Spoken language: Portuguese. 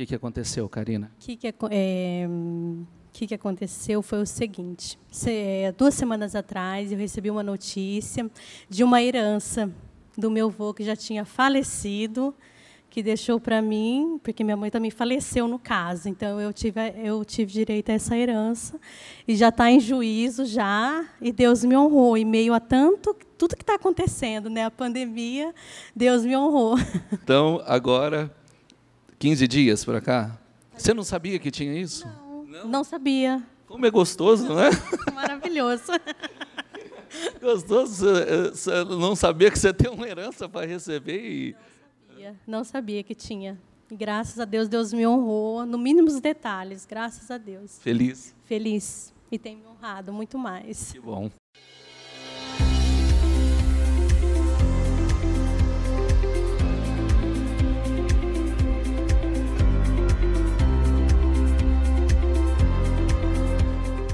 que aconteceu, Karina? O que aconteceu foi o seguinte. 2 semanas atrás, eu recebi uma notícia de uma herança do meu avô que já tinha falecido, que deixou para mim, porque minha mãe também faleceu no caso. Então, eu tive direito a essa herança, e já está em juízo, já, e Deus me honrou. Em meio a tudo que está acontecendo, né? A pandemia, Deus me honrou. Então, agora, 15 dias para cá, você não sabia que tinha isso? Não sabia. Como é gostoso, não é? Maravilhoso. Gostoso você não saber que você tem uma herança para receber. E... Não sabia que tinha. E, graças a Deus, Deus me honrou, no mínimo dos detalhes. Graças a Deus. Feliz. Feliz. E tem me honrado muito mais. Que bom.